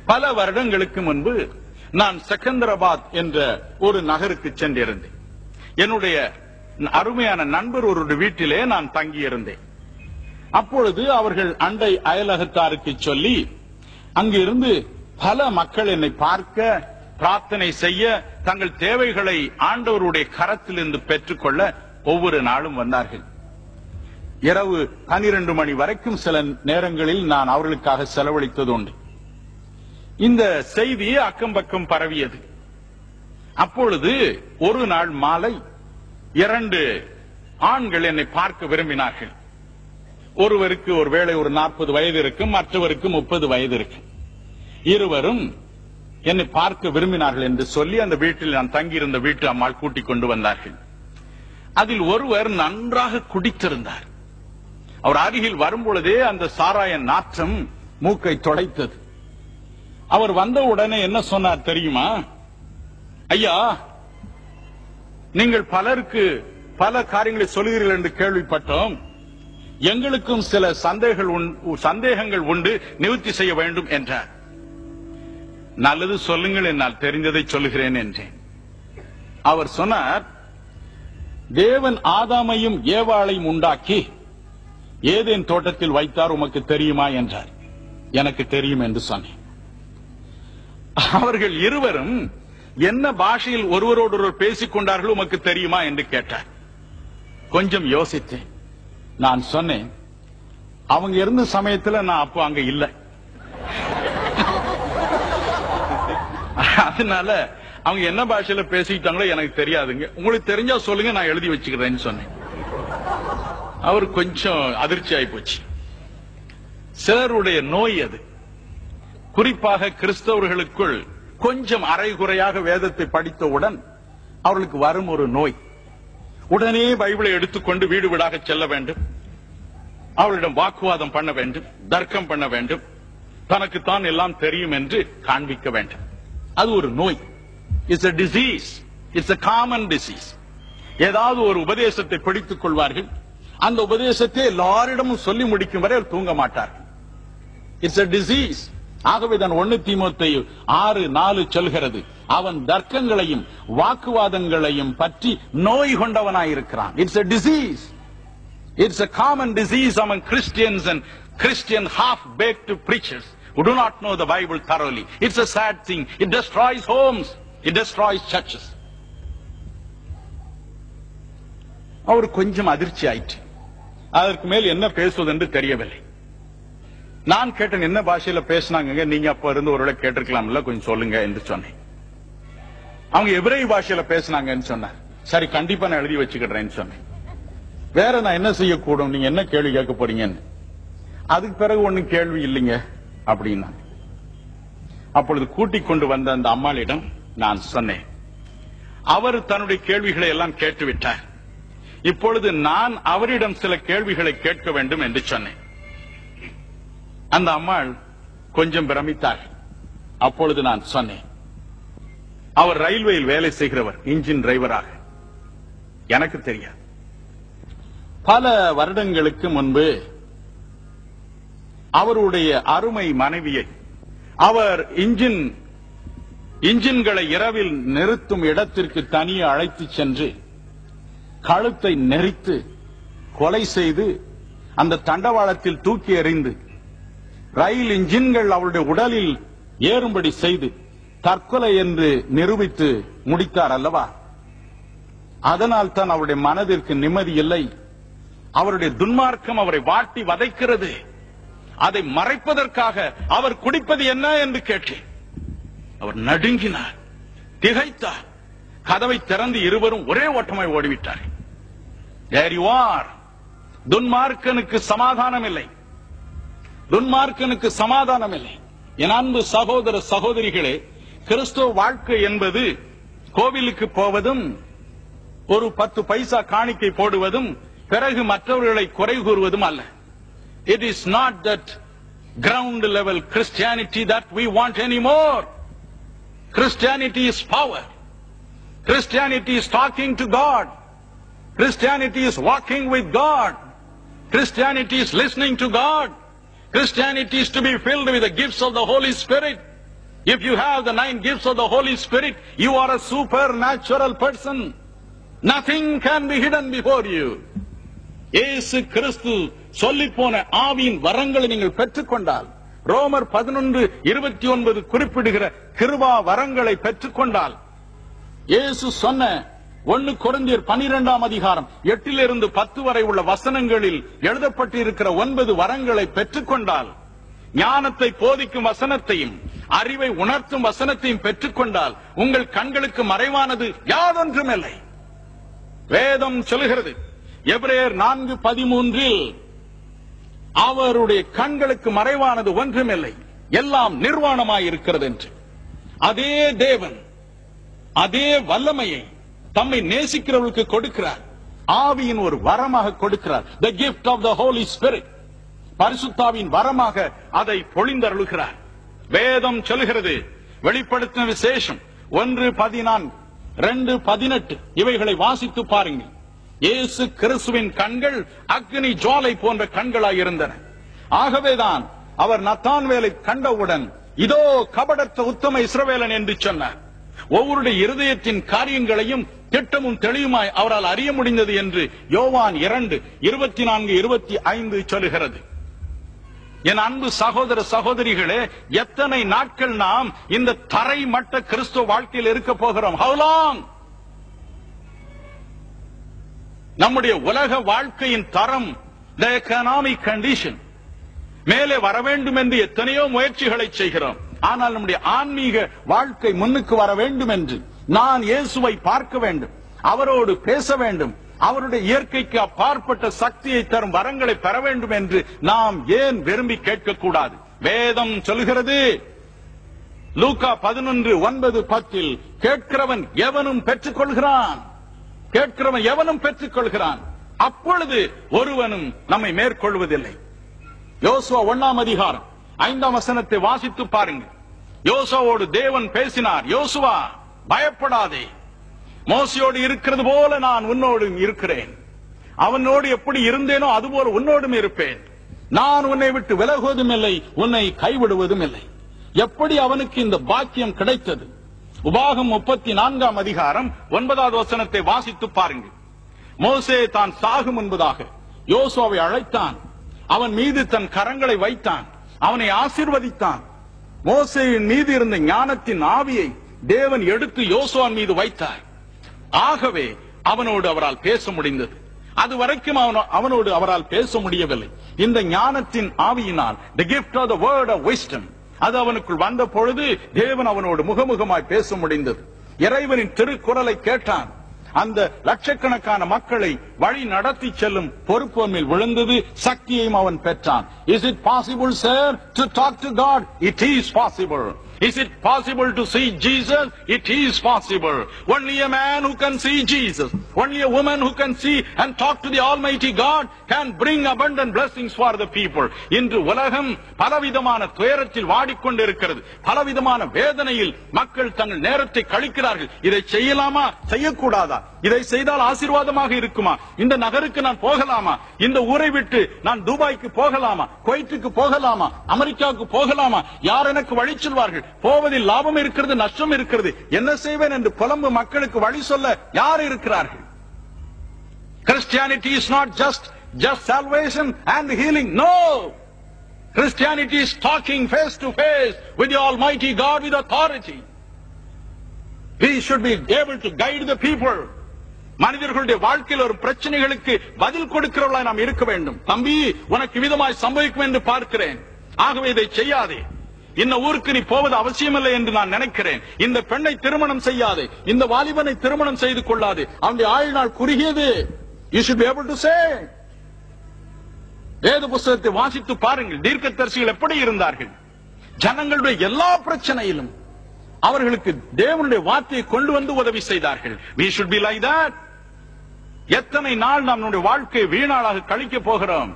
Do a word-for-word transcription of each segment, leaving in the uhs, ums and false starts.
பல வருடங்களுக்கு முன்பு நான் செகந்தராபாத் என்ற ஒரு நகருக்கு சென்றிருந்தேன். என்னுடைய அருமையான நண்பர் ஒரு வீட்டிலே நான் தங்கியிருந்தேன். அப்பொழுது அவர்கள் அண்டை அயலகத்தாருக்கு சொல்லி அங்கிருந்து பல மக்கள் என்னை பார்க்க, பிரார்த்தனை செய்ய, தங்கள் தேவைகளை ஆண்டவருடைய கரத்திலிருந்து பெற்றுக்கொள்ள ஒவ்வொரு நாளும் வந்தார்கள். இரவு பனிரெண்டு மணி வரைக்கும் சில நேரங்களில் நான் அவர்களுக்காக செலவழித்தது உண்டு. இந்த செய்தி அக்கம் பக்கம் பரவியது. அப்பொழுது ஒரு நாள் மாலை இரண்டு ஆண்கள் என்னை பார்க்க விரும்பினார்கள். ஒருவருக்கு ஒருவேளை ஒரு நாற்பது வயது இருக்கும், மற்றவருக்கு முப்பது வயது இருக்கும். இருவரும் என்னை பார்க்க விரும்பினார்கள் என்று சொல்லி அந்த வீட்டில் நான் தங்கியிருந்த வீட்டு அம்மாள் கூட்டிக் கொண்டு வந்தார்கள். அதில் ஒருவர் நன்றாக குடித்திருந்தார். அவர் அருகில் வரும்பொழுதே அந்த சாராய நாற்றம் மூக்கை தொடைத்தது. அவர் வந்த உடனே என்ன சொன்னார் தெரியுமா? ஐயா, நீங்கள் பலருக்கு பல காரியங்களை சொல்கிறீர்கள் என்று கேள்விப்பட்டோம். எங்களுக்கும் சில சந்தேகங்கள் உண்டு, நிவர்த்தி செய்ய வேண்டும் என்றார். நல்லது, சொல்லுங்கள், என்னால் தெரிந்ததை சொல்லுகிறேன் என்றேன். அவர் சொன்னார், தேவன் ஆதாமையும் ஏவாளையும் உண்டாக்கி ஏதேன் தோட்டத்தில் வைத்தார், உமக்கு தெரியுமா என்றார். எனக்கு தெரியும் என்று சொன்னேன். அவர்கள் இருவரும் என்ன பாஷையில் ஒருவரோடு ஒருவர் பேசிக் கொண்டார்கள் உமக்கு தெரியுமா என்று கேட்டார். கொஞ்சம் யோசித்தேன். நான் சொன்னேன், அவங்க இருந்த சமயத்தில் நான் அப்போ அங்க இல்லை, அதனால அவங்க என்ன பாஷையில பேசிக்கிட்டாங்களோ எனக்கு தெரியாதுங்க, உங்களுக்கு தெரிஞ்சா சொல்லுங்க, நான் எழுதி வச்சுக்கிறேன்னு சொன்னேன். அவர் கொஞ்சம் அதிர்ச்சி ஆகி போச்சு. சிலருடைய நோய் அது. குறிப்பாக கிறிஸ்தவர்களுக்குள் கொஞ்சம் அரைகுறையாக வேதத்தை படித்தவுடன் அவர்களுக்கு வரும் ஒரு நோய். உடனே பைபிளை எடுத்துக்கொண்டு வீடு வீடாக செல்ல வேண்டும், அவளிடம் வாக்குவாதம் பண்ண வேண்டும், தர்க்கம் பண்ண வேண்டும், தனக்குத்தான் எல்லாம் தெரியும் என்று காண்பிக்க வேண்டும். அது ஒரு நோய். It's a disease. It's a common disease. ஏதாவது ஒரு உபதேசத்தை பிடித்துக் கொள்வார்கள். அந்த உபதேசத்தை எல்லாரிடமும் சொல்லி முடிக்கும் வரை தூங்க மாட்டார்கள். It's a disease. ஆகவேதான் ஒன்னு தீமோத்தேயு ஆறு நாலு சொல்கிறது, அவன் தர்க்கங்களையும் வாக்குவாதங்களையும் பற்றி நோய் கொண்டவனாயிருக்கிறான். It's a disease. It's a common disease among Christians and Christian half-baked preachers who do not know the Bible thoroughly. It's a sad thing. It destroys homes. It destroys churches. அவர் கொஞ்சம் அதிர்ச்சி ஆயிற்று. அதற்கு மேல் என்ன பேசுவது என்று தெரியவில்லை. நான் கேட்டேன், என்ன பாஷையில பேசினாங்க, நீங்க அப்ப இருந்து ஒருவேளை கேட்டிருக்கலாம்ல, கொஞ்சம் சொல்லுங்க என்று சொன்னேன். அவங்க எபிரேய பாஷையில பேசினாங்கன்னு சொன்னார். சரி, கண்டிப்பா நான் எழுதி வச்சுக்கிறேன்னு சொன்னேன். வேற நான் என்ன செய்யக்கூடும், நீங்க என்ன கேள்வி கேட்க போறீங்கன்னு. அதுக்கு பிறகு ஒன்னும் கேள்வி இல்லைங்க அப்படின்னா. அப்பொழுது கூட்டிக் கொண்டு வந்த அந்த அம்மாளிடம் நான் சொன்னேன், அவர் தன்னுடைய கேள்விகளை எல்லாம் கேட்டுவிட்டார், இப்பொழுது நான் அவரிடம் சில கேள்விகளை கேட்க வேண்டும் என்று சொன்னேன். அந்த அம்மாள் கொஞ்சம் பிரமித்தார். அப்பொழுது நான் சொன்னேன், அவர் ரயில்வேயில் வேலை செய்கிறவர், இன்ஜின் டிரைவராக. எனக்கு தெரியாது. பல வருடங்களுக்கு முன்பு அவருடைய அருமை மனைவியை அவர் இன்ஜின் இன்ஜின்களை இரவில் நிறுத்தும் இடத்திற்கு தனியே அழைத்து சென்று கழுத்தை நெரித்து கொலை செய்து அந்த தண்டவாளத்தில் தூக்கி எறிந்து ரயில் இன்ஜின்கள் அவருடைய உடலில் ஏறும்படி செய்து தற்கொலை என்று நிரூபித்து முடித்தார் அல்லவா? அதனால் தான் அவருடைய மனதிற்கு நிம்மதி இல்லை. அவருடைய துன்மார்க்கம் அவரை வாட்டி வதைக்கிறது. அதை மறைப்பதற்காக அவர் குடிப்பது என்ன என்று கேட்டேன். அவர் நடுங்கினார், திகைத்தார். கதவை திறந்து இருவரும் ஒரே ஓட்டமாய் ஓடிவிட்டார். There you are. துன்மார்க்கனுக்கு சமாதானம் இல்லை, துன்மார்க்கனுக்கு சமாதானம் இல்லை. என் அன்பு சகோதர சகோதரிகளே, கிறிஸ்துவ வாழ்க்கை என்பது கோவிலுக்கு போவதும் ஒரு பத்து பைசா காணிக்கை போடுவதும் பிறகு மற்றவர்களை குறை கூறுவதும் அல்ல. It is not that ground level Christianity that we want anymore. Christianity is power. Christianity is talking to God. Christianity is walking with God. Christianity is listening to God. Christianity is to be filled with the gifts of the Holy Spirit. If you have the nine gifts of the Holy Spirit, you are a supernatural person. Nothing can be hidden before you. இயேசு கிறிஸ்து சொல்லிப்போன ஆவியின் வரங்களை நீங்கள் பெற்றுக்கொண்டால், ரோமர் பதினொன்று இருபத்தி ஒன்பது குறிப்பிடுகிற கிருபா வரங்களை பெற்றுக்கொண்டால், இயேசு சொன்ன ஒன்னு கொரிந்தியர் பனிரெண்டாம் அதிகாரம் எட்டிலிருந்து பத்து வரை உள்ள வசனங்களில் எழுதப்பட்டிருக்கிற ஒன்பது வரங்களை பெற்றுக்கொண்டால், ஞானத்தை போதிக்கும் வசனத்தையும் அறிவை உணர்த்தும் வசனத்தையும் பெற்றுக்கொண்டால், உங்கள் கண்களுக்கு மறைவானது யாதொன்றுமில்லை. வேதம் சொல்லுகிறது எபிரேயர் நான்கு பதிமூன்றில், அவருடைய கண்களுக்கு மறைவானது ஒன்றுமில்லை, எல்லாம் நிர்வாணமாயிருக்கிறது என்று. அதே தேவன் அதே வல்லமையை தம்மை நேசிக்கிறவர்களுக்கு கொடுக்கிறார். ஆவியின் ஒரு வரமாக கொடுக்கிறார். The gift of the Holy Spirit, பரிசுத்தாவின் வரமாக அதை பொழிந்தருளுகிறார். வேதம் சொல்கிறது, வெளிப்படுத்தின விசேஷம் ஒன்று பதினான்கு ரெண்டு பதினெட்டு இவைகளை வாசித்து பாருங்கள். இயேசு கிறிஸ்துவின் கண்கள் அக்னி ஜுவாலை போன்ற கண்களாய் இருந்தன. ஆகவேதான் அவர் நத்தான்வேலை கண்டவுடன், இதோ கபடற்ற உத்தம இஸ்ரவேலன் என்று சொன்னார். ஒவ்வொருடைய இருதயத்தின் காரியங்களையும் திட்டமும் தெளிவுமாய் அவரால் அறிய முடிந்தது என்று யோவான் இரண்டு இருபத்தி நான்கு இருபத்தி ஐந்து சொல்லுகிறது. என் அன்பு சகோதர சகோதரிகளே, எத்தனை நாட்கள் நாம் இந்த தரை மட்ட கிறிஸ்துவ வாழ்க்கையில் இருக்க போகிறோம்? How long? நம்முடைய உலக வாழ்க்கையின் தரம், the economic condition, மேலே வர வேண்டும் என்று எத்தனையோ முயற்சிகளை செய்கிறோம். ஆனால் நம்முடைய ஆன்மீக வாழ்க்கை முன்னுக்கு வர வேண்டும் என்று, நான் இயேசுவை பார்க்க வேண்டும், அவரோடு பேச வேண்டும், அவருடைய இயற்கைக்கு அப்பாற்பட்ட சக்தியை தரும் வரங்களை பெற வேண்டும் என்று நாம் ஏன் விரும்பி கேட்கக்கூடாது? வேதம் சொல்கிறது, லூக்கா பதினொன்று ஒன்பது பத்தில், கேட்கிறவன் எவனும் பெற்றுக் கொள்கிறான், கேட்கிறவன் எவனும் பெற்றுக் கொள்கிறான், அப்பொழுது ஒருவனும் நம்மை மேற்கொள்வதில்லை. யோசுவா ஒன்னாம் அதிகாரம் ஐந்தாம் வசனத்தை வாசித்து பாருங்கள். யோசுவாவோடு தேவன் பேசினார், யோசுவா பயப்படாதே, மோசையோடு இருக்கிறது போல நான் உன்னோடு இருக்கிறேன், அவனோடு எப்படி இருந்தேனோ அதுபோல உன்னோடும் இருப்பேன், நான் உன்னை விட்டு விலகுவதும் இல்லை, உன்னை கைவிடுவதும் இல்லை. எப்படி அவனுக்கு இந்த பாக்கியம் கிடைத்தது? உபாகம் முப்பத்தி நான்காம் அதிகாரம் ஒன்பதாவது வசனத்தை வாசித்து பாருங்கள். மோசே தான் சாகும் என்பதாக யோசுவாவை அழைத்தான், அவன் மீது தன் கரங்களை வைத்தான், அவனை ஆசீர்வதித்தான். மோசேயின் மீது இருந்த ஞானத்தின் ஆவியை தேவன் எடுத்து யோசுவான் மீது வைத்தார். ஆகவே அவனோடு அவரால் பேச முடிந்தது. அது வரைக்கும் அவனோடு அவரால் பேச முடியவில்லை. இந்த ஞானத்தின் ஆவியினால், the gift of the word of wisdom, அது அவனுக்குள் வந்த பொழுது தேவன் அவனோடு முகமுகமாய் பேச முடிந்தது. இறைவனின் திருக்குறளை கேட்டான். அந்த லட்சக்கணக்கான மக்களை வழி நடத்தி செல்லும் பொறுப்பு மேல் விழுந்தது. சக்தியையும் அவன் பெற்றான். Is it possible, sir, to talk to God? It is possible. Is it possible to see Jesus? It is possible. Only a man who can see Jesus, only a woman who can see and talk to the Almighty God can bring abundant blessings for the people. இன்று உலகம் பலவிதமான துயரத்தில் வாடிக்கொண்டிருக்கிறது. பலவிதமான வேதனையில் மக்கள் தங்கள் நேரத்தை கழிக்கிறார்கள். இதை செய்யலாமா, செய்யக்கூடாதா? இதை செய்தால் ஆசீர்வாதமாக இருக்குமா? இந்த நகருக்கு நான் போகலாமா? இந்த ஊரை விட்டு நான் துபாய்க்கு போகலாமா? குவைத்துக்கு போகலாமா? அமெரிக்காவுக்கு போகலாமா? யார் எனக்கு வழி சொல்வார்கள்? போவதில் லாபம் இருக்கிறது, நஷ்டம் இருக்கிறது, என்ன செய்வேன் என்று புலம்பு மக்களுக்கு வழி சொல்ல யார் இருக்கிறார்கள்? Christianity is not just just salvation and healing. No, Christianity is talking face to face with the Almighty God with authority. We should be able to guide the people. மனிதர்களுடைய வாழ்க்கையில் ஒரு பிரச்சனைகளுக்கு பதில் கொடுக்கிறவர்களாய் நாம் இருக்க வேண்டும். தம்பி, உனக்கு விதமாய் சம்பவிக்கும் என்று பார்க்கிறேன், ஆகவே இதை செய்யாதே. இந்த ஊருக்கு நீ போவது அவசியமில்லை என்று நான் நினைக்கிறேன். இந்த பெண்ணை திருமணம் செய்யாதே, இந்த வாலிபனை திருமணம் செய்து கொள்ளாது, அவனுடைய ஆயுள் நாள் குறுகியது. You should be able to say. வேத புத்தகத்தை வாசித்து பாருங்கள். தீர்க்கதரிசிகள் எப்படி இருந்தார்கள்? ஜனங்களுடைய எல்லா பிரச்சனையிலும் அவர்களுக்கு தேவனுடைய வார்த்தையை கொண்டு வந்து உதவி செய்தார்கள். We should be like that. எத்தனை நாள் நாம் நம்முடைய வாழ்க்கையை வீணாளாக கழிக்க போகிறோம்?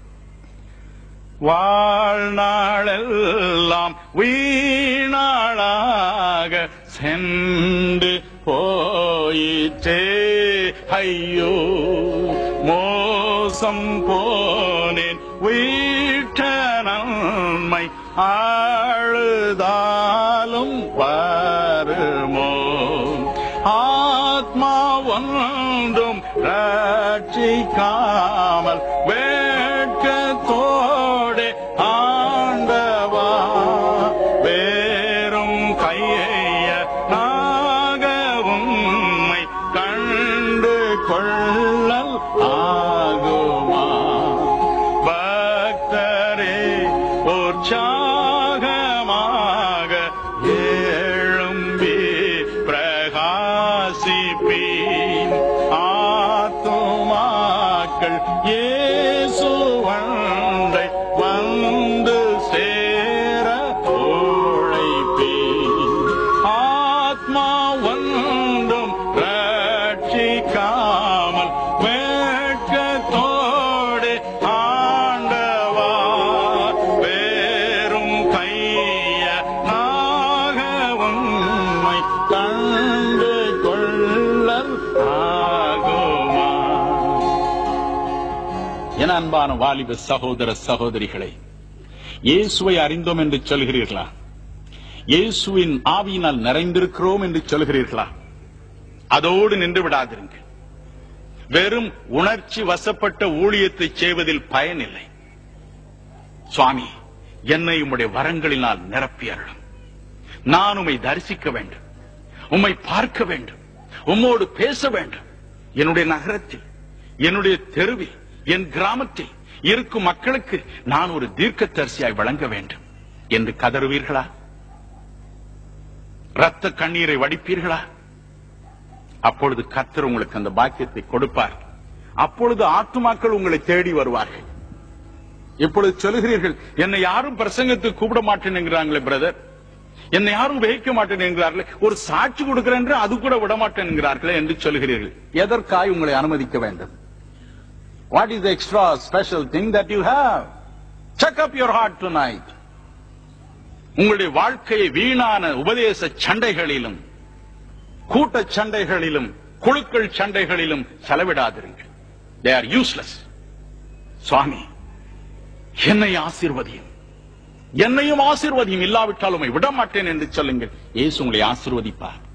வாழ்நாளெல்லாம் வீணாளாக சென்று போயிற்றே, ஐயோ மோசம் போனேன், வீட்ட நன்மை ஆழுதாலும் நாளும் வருமோ? ஆத்மா ஒன்றும் ரட்சிக்காமல் வேட்கத்தோடு ஆண்டவா வேறும் கைய நாக உம்மை கண்டு கொள்ளல் ஆகுமா? பக்தரே உற்சாகமாக எழும்பி பிரகாசிப்பீன். ஆத்துமாக்கள் இயேசுவண்டை வந்து சேர உழைப்பீன். ஆத்மா ஒன்றும் ரட்சிக்காமல் வேட்கத்தோடு ஆண்டவா வேறும் கைய நாக உம்மை கண்டு கொள்ளல் ஆகுமா? என அன்பான வாலிப சகோதர சகோதரிகளை, இயேசுவை அறிந்தோம் என்று சொல்கிறீர்களா? இயேசுவின் ஆவியினால் நிறைந்திருக்கிறோம் என்று சொல்கிறீர்களா? அதோடு நின்று விடாதிருங்கள். வெறும் உணர்ச்சி வசப்பட்ட ஊழியத்தை செய்வதில் பயனில்லை. சுவாமி, என்னை உம்முடைய வரங்களினால் நிரப்பி அருளும். நான் உம்மை தரிசிக்க வேண்டும், உம்மை பார்க்க வேண்டும், உம்மோடு பேச வேண்டும். என்னுடைய நகரத்தில், என்னுடைய தெருவில், என் கிராமத்தில் இருக்கும் மக்களுக்கு நான் ஒரு தீர்க்கதரிசியாய் வழங்க வேண்டும் என்று கதறுவீர்களா? இரத்த கண்ணீரை வடிப்பீர்களா? அப்பொழுது கர்த்தர் உங்களுக்கு அந்த பாக்கியத்தை கொடுப்பார். அப்பொழுது ஆத்துமாக்கள் உங்களை தேடி வருவார்கள். இப்பொழுது சொல்லுகிறீர்கள், என்னை யாரும் பிரசங்கத்துக்கு கூப்பிட மாட்டேன் என்கிறாங்களே பிரதர், என்னை யாரும் வைக்க மாட்டேன் என்கிறார்களே, ஒரு சாட்சி கொடுக்கிறேன் என்று அது கூட விட மாட்டேன் என்கிறார்களே என்று சொல்லுகிறீர்கள். எதற்காய் உங்களை அனுமதிக்க வேண்டும்? What is the extra special thing that you have? Check up your heart tonight. உங்களுடைய வாழ்க்கையை வீணான உபதேச சண்டைகளிலும், கூட்ட சண்டைகளிலும், குழுக்கள் சண்டைகளிலும் செலவிடாதிருங்கள். They are useless. சுவாமி, என்னை ஆசீர்வதியும், என்னையும் ஆசீர்வதியும், இல்லாவிட்டால் உம்மை விட மாட்டேன் என்று சொல்லுங்கள். இயேசு உங்களை ஆசீர்வதிப்பார்.